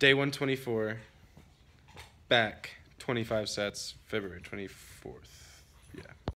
Day 124. Back 25 sets, February 24th. Yeah.